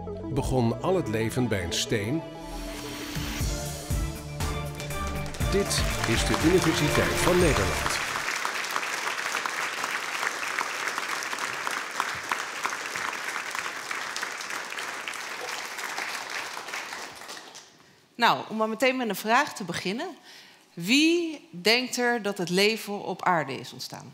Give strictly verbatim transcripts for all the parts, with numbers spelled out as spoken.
Begon al het leven bij een steen? Dit is de Universiteit van Nederland. Nou, om maar meteen met een vraag te beginnen. Wie denkt er dat het leven op aarde is ontstaan?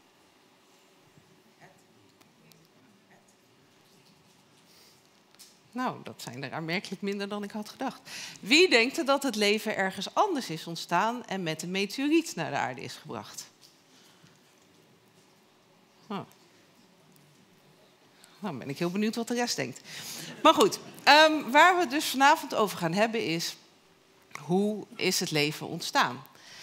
Nou, dat zijn er aanmerkelijk minder dan ik had gedacht. Wie denkt er dat het leven ergens anders is ontstaan en met een meteoriet naar de aarde is gebracht? Oh. Nou, ben ik heel benieuwd wat de rest denkt. Maar goed, um, waar we het dus vanavond over gaan hebben is... hoe is het leven ontstaan?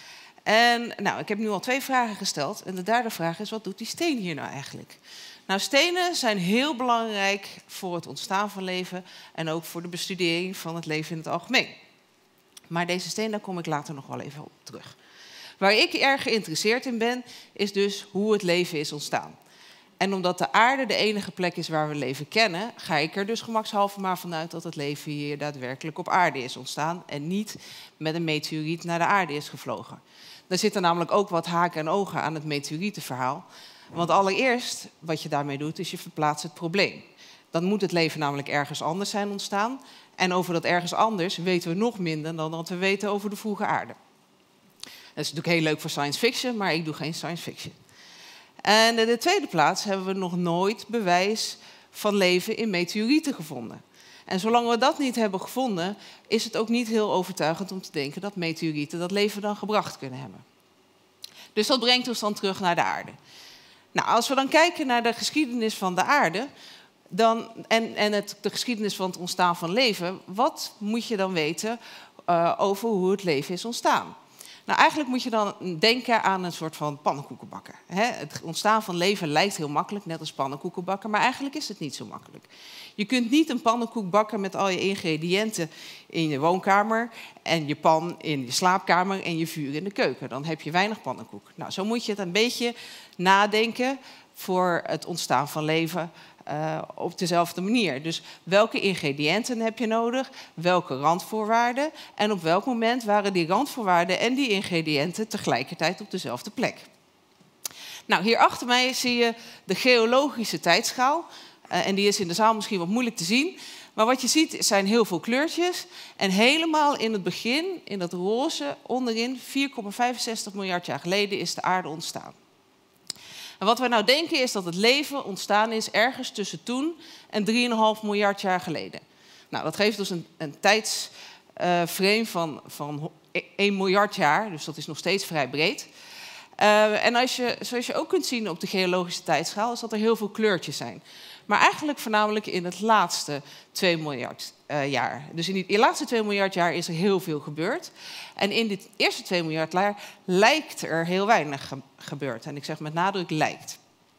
En nou, ik heb nu al twee vragen gesteld. En de derde vraag is, wat doet die steen hier nou eigenlijk? Nou, stenen zijn heel belangrijk voor het ontstaan van leven... en ook voor de bestudering van het leven in het algemeen. Maar deze steen, daar kom ik later nog wel even op terug. Waar ik erg geïnteresseerd in ben, is dus hoe het leven is ontstaan. En omdat de aarde de enige plek is waar we leven kennen... ga ik er dus gemakshalve maar vanuit dat het leven hier daadwerkelijk op aarde is ontstaan... en niet met een meteoriet naar de aarde is gevlogen. Er zitten namelijk ook wat haken en ogen aan het meteorietenverhaal. Want allereerst, wat je daarmee doet, is je verplaatst het probleem. Dan moet het leven namelijk ergens anders zijn ontstaan. En over dat ergens anders weten we nog minder dan dat we weten over de vroege aarde. Dat is natuurlijk heel leuk voor science fiction, maar ik doe geen science fiction. En in de tweede plaats hebben we nog nooit bewijs van leven in meteorieten gevonden. En zolang we dat niet hebben gevonden, is het ook niet heel overtuigend om te denken dat meteorieten dat leven dan gebracht kunnen hebben. Dus dat brengt ons dan terug naar de aarde. Nou, als we dan kijken naar de geschiedenis van de aarde dan, en, en het, de geschiedenis van het ontstaan van leven, wat moet je dan weten uh, over hoe het leven is ontstaan? Nou, eigenlijk moet je dan denken aan een soort van pannenkoekenbakken. Het ontstaan van leven lijkt heel makkelijk, net als pannenkoekenbakken, maar eigenlijk is het niet zo makkelijk. Je kunt niet een pannenkoek bakken met al je ingrediënten in je woonkamer en je pan in je slaapkamer en je vuur in de keuken. Dan heb je weinig pannenkoek. Nou, zo moet je het een beetje nadenken voor het ontstaan van leven uh, op dezelfde manier. Dus welke ingrediënten heb je nodig, welke randvoorwaarden en op welk moment waren die randvoorwaarden en die ingrediënten tegelijkertijd op dezelfde plek. Nou, hier achter mij zie je de geologische tijdschaal. Uh, en die is in de zaal misschien wat moeilijk te zien. Maar wat je ziet zijn heel veel kleurtjes. En helemaal in het begin, in dat roze, onderin, vier komma vijfenzestig miljard jaar geleden is de aarde ontstaan. En wat we nou denken is dat het leven ontstaan is ergens tussen toen en drie komma vijf miljard jaar geleden. Nou, dat geeft dus een, een tijdsframe uh, van, van één miljard jaar, dus dat is nog steeds vrij breed. Uh, en als je, zoals je ook kunt zien op de geologische tijdschaal, is dat er heel veel kleurtjes zijn. Maar eigenlijk voornamelijk in het laatste twee miljard uh, jaar. Dus in die, die laatste twee miljard jaar is er heel veel gebeurd. En in dit eerste twee miljard jaar lijkt er heel weinig ge gebeurd. En ik zeg met nadruk lijkt.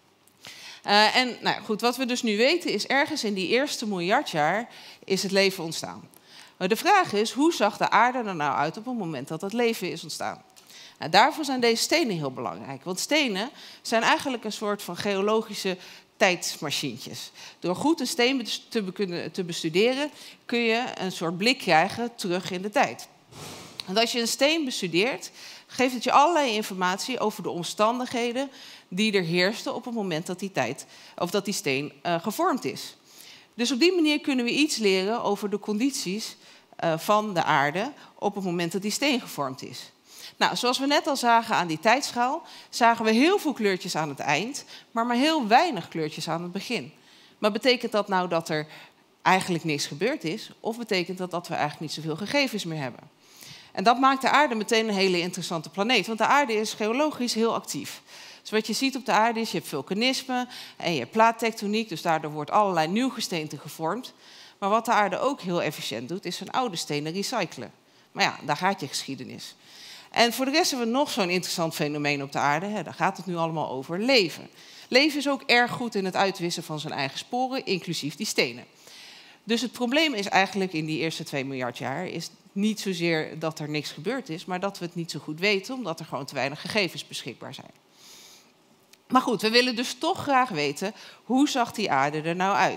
Uh, en nou goed, wat we dus nu weten is ergens in die eerste miljard jaar is het leven ontstaan. Maar de vraag is, hoe zag de aarde er nou uit op het moment dat het leven is ontstaan? Nou, daarvoor zijn deze stenen heel belangrijk. Want stenen zijn eigenlijk een soort van geologische tijdsmachientjes. Door goed een steen te, kunnen, te bestuderen kun je een soort blik krijgen terug in de tijd. Want als je een steen bestudeert, geeft het je allerlei informatie over de omstandigheden die er heersten op het moment dat die, tijd, of dat die steen uh, gevormd is. Dus op die manier kunnen we iets leren over de condities uh, van de aarde op het moment dat die steen gevormd is. Nou, zoals we net al zagen aan die tijdschaal, zagen we heel veel kleurtjes aan het eind, maar maar heel weinig kleurtjes aan het begin. Maar betekent dat nou dat er eigenlijk niks gebeurd is, of betekent dat dat we eigenlijk niet zoveel gegevens meer hebben? En dat maakt de aarde meteen een hele interessante planeet, want de aarde is geologisch heel actief. Dus wat je ziet op de aarde is, je hebt vulkanisme en je hebt plaattectoniek, dus daardoor wordt allerlei nieuw gesteente gevormd. Maar wat de aarde ook heel efficiënt doet, is zijn oude stenen recyclen. Maar ja, daar gaat je geschiedenis. En voor de rest hebben we nog zo'n interessant fenomeen op de aarde. Hè, daar gaat het nu allemaal over leven. Leven is ook erg goed in het uitwissen van zijn eigen sporen, inclusief die stenen. Dus het probleem is eigenlijk in die eerste twee miljard jaar is niet zozeer dat er niks gebeurd is, maar dat we het niet zo goed weten, omdat er gewoon te weinig gegevens beschikbaar zijn. Maar goed, we willen dus toch graag weten, hoe zag die aarde er nou uit?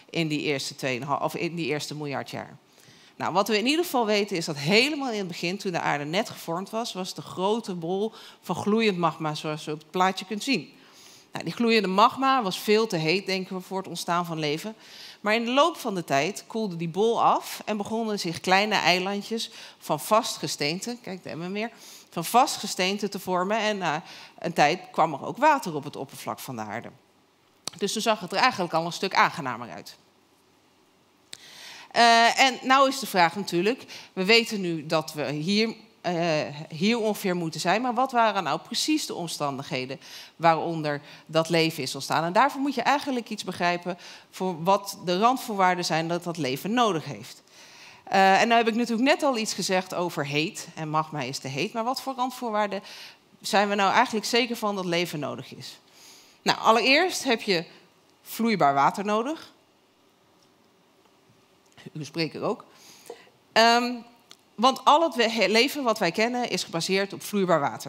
in die eerste, twee, of in die eerste miljard jaar. Nou, wat we in ieder geval weten is dat helemaal in het begin, toen de aarde net gevormd was, was de grote bol van gloeiend magma, zoals je op het plaatje kunt zien. Nou, die gloeiende magma was veel te heet, denken we, voor het ontstaan van leven. Maar in de loop van de tijd koelde die bol af en begonnen zich kleine eilandjes van vast gesteente, kijk, daar hebben we meer, van vast gesteente te vormen. En na een tijd kwam er ook water op het oppervlak van de aarde. Dus toen zag het er eigenlijk al een stuk aangenamer uit. Uh, en nou is de vraag natuurlijk, we weten nu dat we hier, uh, hier ongeveer moeten zijn, maar wat waren nou precies de omstandigheden waaronder dat leven is ontstaan? En daarvoor moet je eigenlijk iets begrijpen voor wat de randvoorwaarden zijn dat dat leven nodig heeft. Uh, en nou heb ik natuurlijk net al iets gezegd over heet, en magma is te heet, maar wat voor randvoorwaarden zijn we nou eigenlijk zeker van dat leven nodig is? Nou, allereerst heb je vloeibaar water nodig. Uw spreker ook. Um, want al het leven wat wij kennen is gebaseerd op vloeibaar water.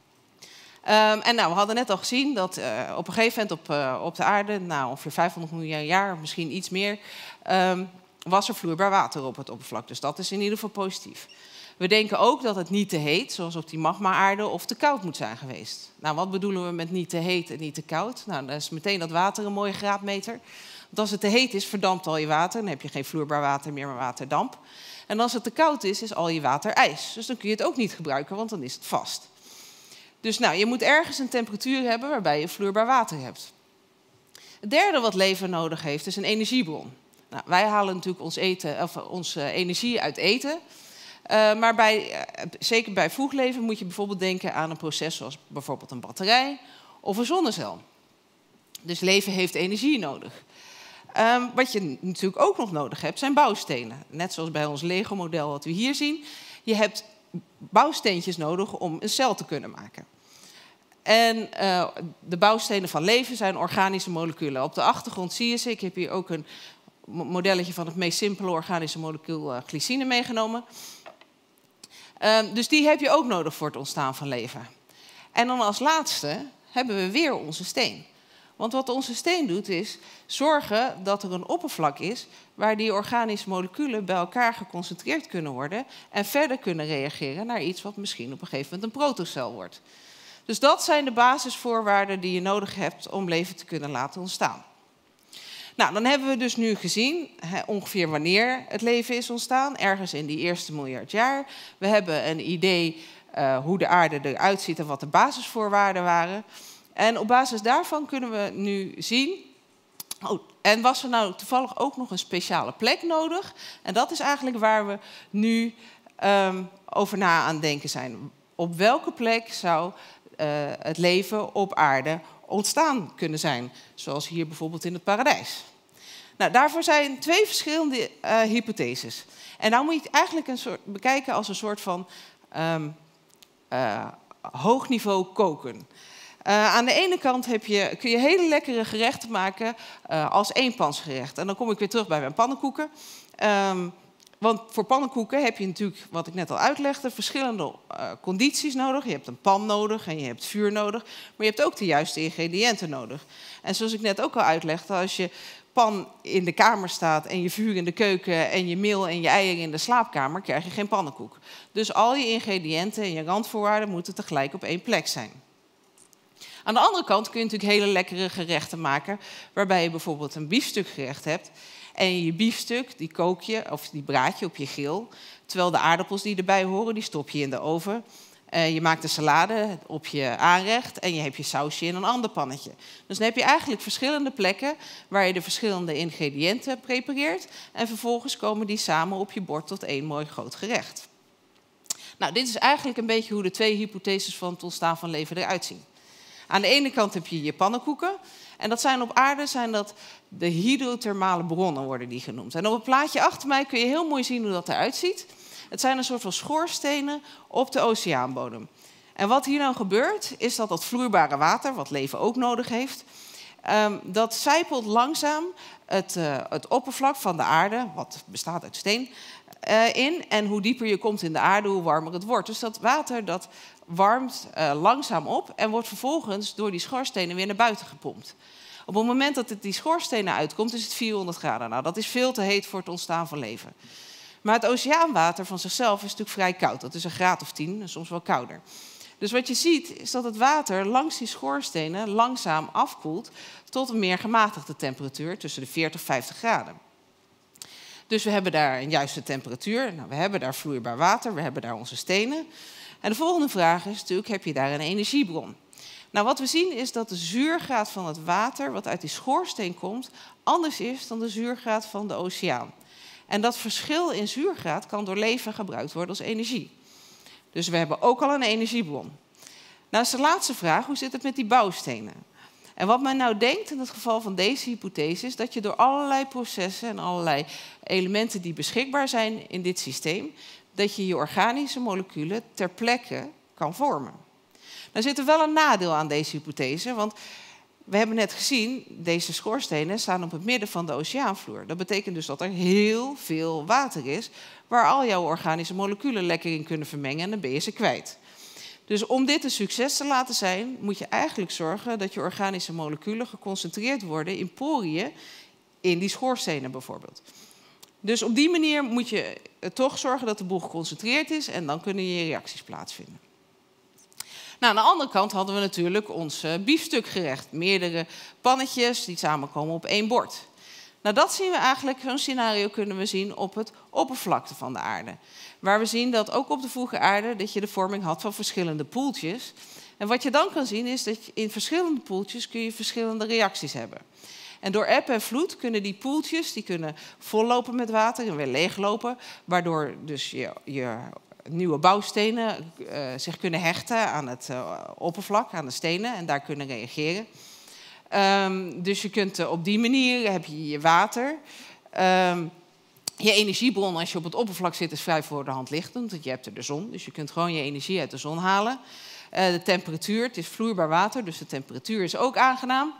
Um, en nou, we hadden net al gezien dat uh, op een gegeven moment op, uh, op de aarde, nou, ongeveer vijfhonderd miljoen jaar, misschien iets meer, um, was er vloeibaar water op het oppervlak. Dus dat is in ieder geval positief. We denken ook dat het niet te heet, zoals op die magma-aarde, of te koud moet zijn geweest. Nou, wat bedoelen we met niet te heet en niet te koud? Nou, dan is meteen dat water een mooie graadmeter. Want als het te heet is, verdampt al je water. Dan heb je geen vloeibaar water meer, maar waterdamp. En als het te koud is, is al je water ijs. Dus dan kun je het ook niet gebruiken, want dan is het vast. Dus nou, je moet ergens een temperatuur hebben waarbij je vloeibaar water hebt. Het derde wat leven nodig heeft, is een energiebron. Nou, wij halen natuurlijk ons eten, of onze energie uit eten. Uh, maar bij, uh, zeker bij vroeg leven moet je bijvoorbeeld denken aan een proces zoals bijvoorbeeld een batterij of een zonnecel. Dus leven heeft energie nodig. Um, wat je natuurlijk ook nog nodig hebt, zijn bouwstenen. Net zoals bij ons Lego-model wat we hier zien. Je hebt bouwsteentjes nodig om een cel te kunnen maken. En uh, de bouwstenen van leven zijn organische moleculen. Op de achtergrond zie je ze. Ik heb hier ook een modelletje van het meest simpele organische molecuul uh, glycine meegenomen. Um, dus die heb je ook nodig voor het ontstaan van leven. En dan als laatste hebben we weer onze steen. Want wat onze steen doet is zorgen dat er een oppervlak is waar die organische moleculen bij elkaar geconcentreerd kunnen worden en verder kunnen reageren naar iets wat misschien op een gegeven moment een protocel wordt. Dus dat zijn de basisvoorwaarden die je nodig hebt om leven te kunnen laten ontstaan. Nou, dan hebben we dus nu gezien hè, ongeveer wanneer het leven is ontstaan, ergens in die eerste miljard jaar. We hebben een idee uh, hoe de aarde eruit ziet en wat de basisvoorwaarden waren. En op basis daarvan kunnen we nu zien. Oh, en was er nou toevallig ook nog een speciale plek nodig? En dat is eigenlijk waar we nu um, over na aan het denken zijn. Op welke plek zou uh, het leven op aarde ontstaan kunnen zijn? Zoals hier bijvoorbeeld in het paradijs. Nou, daarvoor zijn twee verschillende uh, hypotheses. En nou moet je het eigenlijk een soort, bekijken als een soort van um, uh, hoogniveau koken. Uh, aan de ene kant heb je, kun je hele lekkere gerechten maken uh, als eenpansgerecht. En dan kom ik weer terug bij mijn pannenkoeken. Um, want voor pannenkoeken heb je natuurlijk, wat ik net al uitlegde, verschillende uh, condities nodig. Je hebt een pan nodig en je hebt vuur nodig. Maar je hebt ook de juiste ingrediënten nodig. En zoals ik net ook al uitlegde, als je pan in de kamer staat en je vuur in de keuken en je meel en je eieren in de slaapkamer, krijg je geen pannenkoek. Dus al je ingrediënten en je randvoorwaarden moeten tegelijk op één plek zijn. Aan de andere kant kun je natuurlijk hele lekkere gerechten maken, waarbij je bijvoorbeeld een biefstukgerecht hebt. En je biefstuk, die kook je, of die braad je op je grill. Terwijl de aardappels die erbij horen, die stop je in de oven. Uh, je maakt de salade op je aanrecht en je hebt je sausje in een ander pannetje. Dus dan heb je eigenlijk verschillende plekken waar je de verschillende ingrediënten prepareert. En vervolgens komen die samen op je bord tot één mooi groot gerecht. Nou, dit is eigenlijk een beetje hoe de twee hypotheses van het ontstaan van leven eruit zien. Aan de ene kant heb je je pannenkoeken. En dat zijn op aarde zijn dat de hydrothermale bronnen, worden die genoemd. En op het plaatje achter mij kun je heel mooi zien hoe dat eruit ziet. Het zijn een soort van schoorstenen op de oceaanbodem. En wat hier nou gebeurt, is dat dat vloeibare water, wat leven ook nodig heeft, um, dat sijpelt langzaam het, uh, het oppervlak van de aarde, wat bestaat uit steen, uh, in. En hoe dieper je komt in de aarde, hoe warmer het wordt. Dus dat water dat warmt uh, langzaam op en wordt vervolgens door die schoorstenen weer naar buiten gepompt. Op het moment dat het die schoorstenen uitkomt, is het vierhonderd graden. Nou, dat is veel te heet voor het ontstaan van leven. Maar het oceaanwater van zichzelf is natuurlijk vrij koud. Dat is een graad of tien, en soms wel kouder. Dus wat je ziet, is dat het water langs die schoorstenen langzaam afkoelt tot een meer gematigde temperatuur, tussen de veertig en vijftig graden. Dus we hebben daar een juiste temperatuur. Nou, we hebben daar vloeibaar water, we hebben daar onze stenen. En de volgende vraag is natuurlijk, heb je daar een energiebron? Nou, wat we zien is dat de zuurgraad van het water wat uit die schoorsteen komt, anders is dan de zuurgraad van de oceaan. En dat verschil in zuurgraad kan door leven gebruikt worden als energie. Dus we hebben ook al een energiebron. Nou is de laatste vraag, hoe zit het met die bouwstenen? En wat men nou denkt in het geval van deze hypothese is dat je door allerlei processen en allerlei elementen die beschikbaar zijn in dit systeem, dat je je organische moleculen ter plekke kan vormen. Nou zit er wel een nadeel aan deze hypothese, want we hebben net gezien, deze schoorstenen staan op het midden van de oceaanvloer. Dat betekent dus dat er heel veel water is waar al jouw organische moleculen lekker in kunnen vermengen en dan ben je ze kwijt. Dus om dit een succes te laten zijn, moet je eigenlijk zorgen dat je organische moleculen geconcentreerd worden in poriën in die schoorstenen bijvoorbeeld. Dus op die manier moet je toch zorgen dat de boel geconcentreerd is en dan kunnen je reacties plaatsvinden. Nou, aan de andere kant hadden we natuurlijk ons biefstukgerecht. Meerdere pannetjes die samenkomen op één bord. Nou, dat zien we eigenlijk, zo'n scenario kunnen we zien op het oppervlakte van de aarde. Waar we zien dat ook op de vroege aarde dat je de vorming had van verschillende poeltjes. En wat je dan kan zien is dat je in verschillende poeltjes kun je verschillende reacties hebben. En door eb en vloed kunnen die poeltjes die kunnen vollopen met water en weer leeglopen. Waardoor dus je, je nieuwe bouwstenen uh, zich kunnen hechten aan het uh, oppervlak, aan de stenen en daar kunnen reageren. Um, dus je kunt uh, op die manier heb je je water. Um, je energiebron als je op het oppervlak zit is vrij voor de hand liggend, want je hebt er de zon. Dus je kunt gewoon je energie uit de zon halen. Uh, de temperatuur, het is vloeibaar water, dus de temperatuur is ook aangenaam.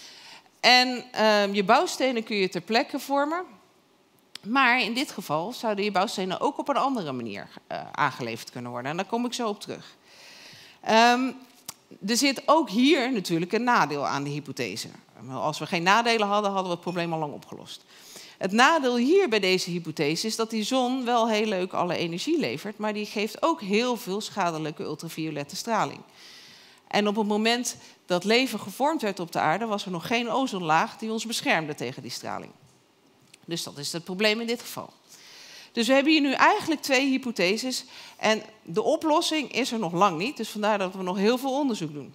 En uh, je bouwstenen kun je ter plekke vormen. Maar in dit geval zouden je bouwstenen ook op een andere manier uh, aangeleverd kunnen worden. En daar kom ik zo op terug. Um, er zit ook hier natuurlijk een nadeel aan de hypothese. Als we geen nadelen hadden, hadden we het probleem al lang opgelost. Het nadeel hier bij deze hypothese is dat die zon wel heel leuk alle energie levert, maar die geeft ook heel veel schadelijke ultraviolette straling. En op het moment dat leven gevormd werd op de aarde, was er nog geen ozonlaag die ons beschermde tegen die straling. Dus dat is het probleem in dit geval. Dus we hebben hier nu eigenlijk twee hypotheses en de oplossing is er nog lang niet, dus vandaar dat we nog heel veel onderzoek doen.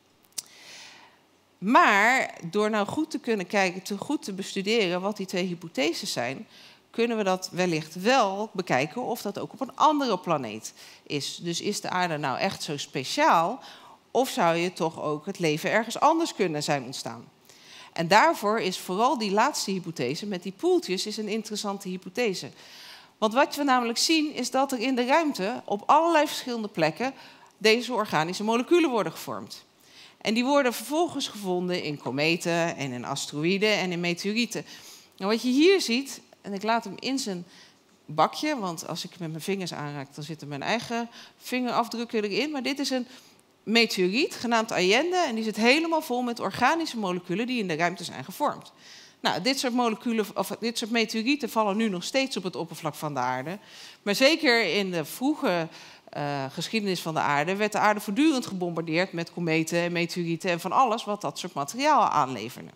Maar door nou goed te kunnen kijken, te goed te bestuderen wat die twee hypotheses zijn, kunnen we dat wellicht wel bekijken of dat ook op een andere planeet is. Dus is de aarde nou echt zo speciaal of zou je toch ook het leven ergens anders kunnen zijn ontstaan? En daarvoor is vooral die laatste hypothese met die poeltjes is een interessante hypothese. Want wat we namelijk zien is dat er in de ruimte op allerlei verschillende plekken deze organische moleculen worden gevormd. En die worden vervolgens gevonden in kometen en in asteroïden en in meteorieten. En wat je hier ziet, en ik laat hem in zijn bakje, want als ik met mijn vingers aanraak, dan zitten mijn eigen vingerafdrukken erin. Maar dit is een meteoriet genaamd Allende en die zit helemaal vol met organische moleculen die in de ruimte zijn gevormd. Nou, dit soort moleculen, of dit soort meteorieten vallen nu nog steeds op het oppervlak van de aarde. Maar zeker in de vroege uh, geschiedenis van de aarde werd de aarde voortdurend gebombardeerd met kometen en meteorieten en van alles wat dat soort materiaal aanleverde.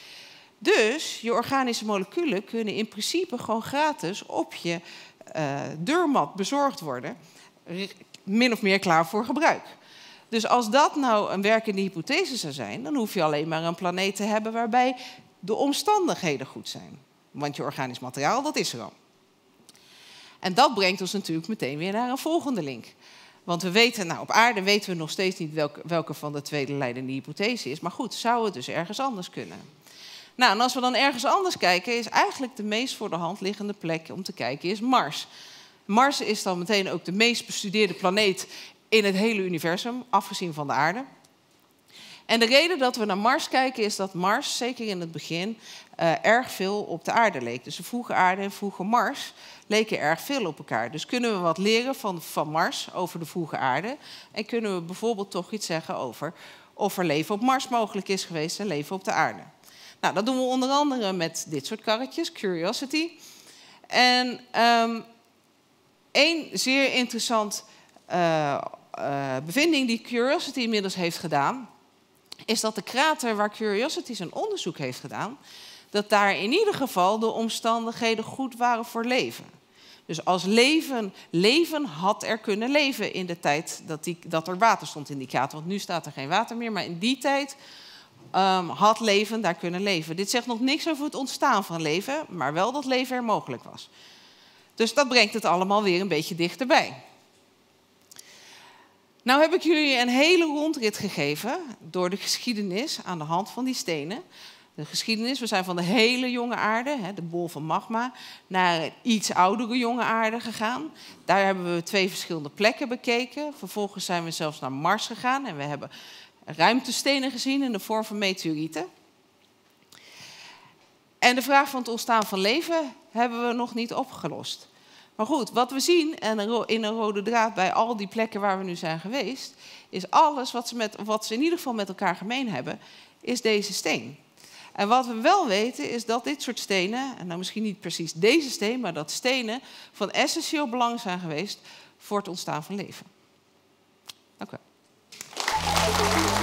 Dus je organische moleculen kunnen in principe gewoon gratis op je uh, deurmat bezorgd worden, min of meer klaar voor gebruik. Dus als dat nou een werkende hypothese zou zijn, dan hoef je alleen maar een planeet te hebben waarbij de omstandigheden goed zijn. Want je organisch materiaal, dat is er al. En dat brengt ons natuurlijk meteen weer naar een volgende link. Want we weten, nou op aarde weten we nog steeds niet welke, welke van de twee de leidende hypothese is. Maar goed, zou het dus ergens anders kunnen? Nou, en als we dan ergens anders kijken, is eigenlijk de meest voor de hand liggende plek om te kijken is Mars. Mars is dan meteen ook de meest bestudeerde planeet in het hele universum, afgezien van de aarde. En de reden dat we naar Mars kijken is dat Mars, zeker in het begin, uh, erg veel op de aarde leek. Dus de vroege aarde en vroege Mars leken erg veel op elkaar. Dus kunnen we wat leren van, van Mars over de vroege aarde en kunnen we bijvoorbeeld toch iets zeggen over of er leven op Mars mogelijk is geweest en leven op de aarde. Nou, dat doen we onder andere met dit soort karretjes, Curiosity. En um, één zeer interessant uh, uh, bevinding die Curiosity inmiddels heeft gedaan, is dat de krater waar Curiosity zijn onderzoek heeft gedaan, dat daar in ieder geval de omstandigheden goed waren voor leven. Dus als leven, leven had er kunnen leven in de tijd dat, die, dat er water stond in die krater. Want nu staat er geen water meer, maar in die tijd um, had leven daar kunnen leven. Dit zegt nog niks over het ontstaan van leven, maar wel dat leven er mogelijk was. Dus dat brengt het allemaal weer een beetje dichterbij. Nou heb ik jullie een hele rondrit gegeven door de geschiedenis aan de hand van die stenen. De geschiedenis, we zijn van de hele jonge aarde, de bol van magma, naar een iets oudere jonge aarde gegaan. Daar hebben we twee verschillende plekken bekeken. Vervolgens zijn we zelfs naar Mars gegaan en we hebben ruimtestenen gezien in de vorm van meteorieten. En de vraag van het ontstaan van leven hebben we nog niet opgelost. Maar goed, wat we zien en in een rode draad bij al die plekken waar we nu zijn geweest, is alles wat ze, met, wat ze in ieder geval met elkaar gemeen hebben, is deze steen. En wat we wel weten is dat dit soort stenen, en nou misschien niet precies deze steen, maar dat stenen van essentieel belang zijn geweest voor het ontstaan van leven. Dank u wel.